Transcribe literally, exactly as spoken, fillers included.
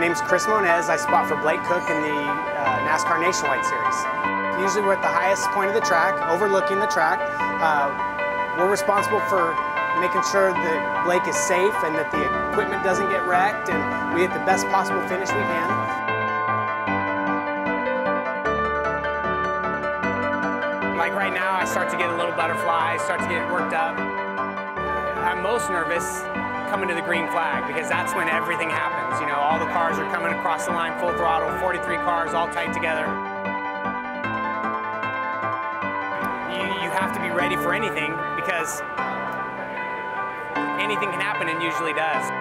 name's Chris Monez. I spot for Blake Koch in the uh, NASCAR Nationwide Series. Usually we're at the highest point of the track, overlooking the track. Uh, we're responsible for making sure that Blake is safe and that the equipment doesn't get wrecked, and we get the best possible finish we can. Like right now, I start to get a little butterfly, start to get worked up. I'm most nervous coming to the green flag because that's when everything happens. You know, all the cars are coming across the line full throttle, forty-three cars all tight together. You, you have to be ready for anything because anything can happen and usually does.